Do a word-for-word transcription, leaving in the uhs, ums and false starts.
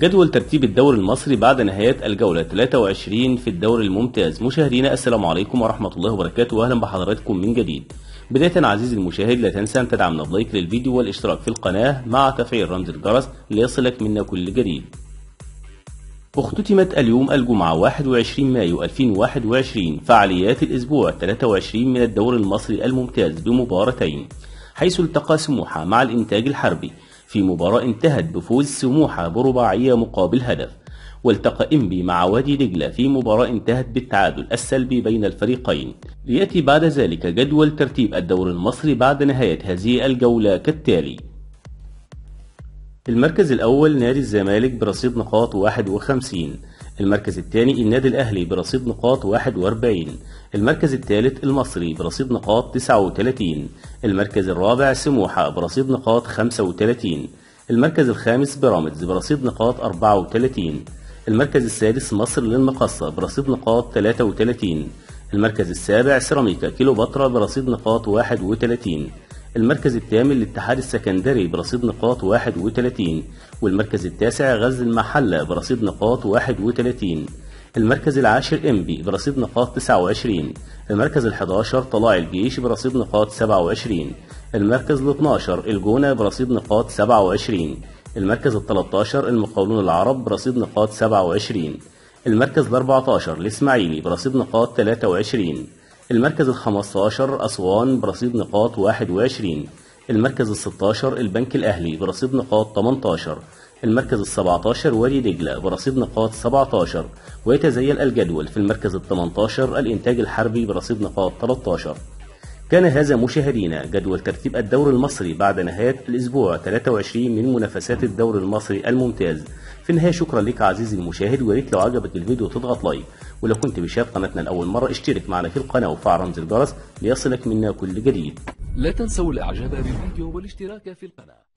جدول ترتيب الدوري المصري بعد نهاية الجولة ثلاثة وعشرين في الدوري الممتاز. مشاهدينا السلام عليكم ورحمة الله وبركاته، واهلا بحضراتكم من جديد. بداية عزيزي المشاهد، لا تنسى ان تدعمنا بلايك للفيديو والاشتراك في القناة مع تفعيل رمز الجرس ليصلك منا كل جديد. اختتمت اليوم الجمعة واحد وعشرين مايو ألفين وواحد وعشرين فعاليات الأسبوع ثلاثة وعشرين من الدوري المصري الممتاز بمباراتين، حيث التقى سموحة مع الإنتاج الحربي في مباراة انتهت بفوز سموحة برباعية مقابل هدف، والتقى إنبي مع وادي دجلة في مباراة انتهت بالتعادل السلبي بين الفريقين. ليأتي بعد ذلك جدول ترتيب الدوري المصري بعد نهاية هذه الجولة كالتالي: المركز الأول نادي الزمالك برصيد نقاط واحد وخمسين، المركز الثاني النادي الأهلي برصيد نقاط واحد وأربعين، المركز الثالث المصري برصيد نقاط تسعة وثلاثين، المركز الرابع سموحة برصيد نقاط خمسة وثلاثين، المركز الخامس بيراميدز برصيد نقاط أربعة وثلاثين، المركز السادس مصر للمقصة برصيد نقاط ثلاثة وثلاثين، المركز السابع سيراميكا كيلوباترا برصيد نقاط واحد وثلاثين، المركز الثامن الاتحاد السكندري برصيد نقاط واحد وثلاثين، والمركز التاسع غزل المحلة برصيد نقاط واحد وثلاثين، المركز العاشر إنبي برصيد نقاط تسعة وعشرين، المركز الحادي عشر طلائع الجيش برصيد نقاط سبعة وعشرين، المركز الاثني عشر الجونة برصيد نقاط سبعة وعشرين، المركز الثالث عشر المقاولون العرب برصيد نقاط سبعة وعشرين، المركز الرابع عشر الإسماعيلي برصيد نقاط ثلاثة وعشرين، المركز الخامس عشر أسوان برصيد نقاط واحد وعشرين، المركز السادس عشر البنك الأهلي برصيد نقاط ثمانية عشر، المركز السابع عشر وادي دجلة برصيد نقاط سبعة عشر، ويتزيل الجدول في المركز الثامن عشر الإنتاج الحربي برصيد نقاط ثلاثة عشر. كان هذا مشاهدينا جدول ترتيب الدوري المصري بعد نهاية الأسبوع ثلاثة وعشرين من منافسات الدوري المصري الممتاز. في النهاية شكرا لك عزيزي المشاهد، وياريت لو عجبك الفيديو تضغط لايك، ولو كنت بشاهد قناتنا لأول مرة اشترك معنا في القناة وفعل رمز الجرس ليصلك منا كل جديد. لا تنسوا الإعجاب بالفيديو والاشتراك في القناة.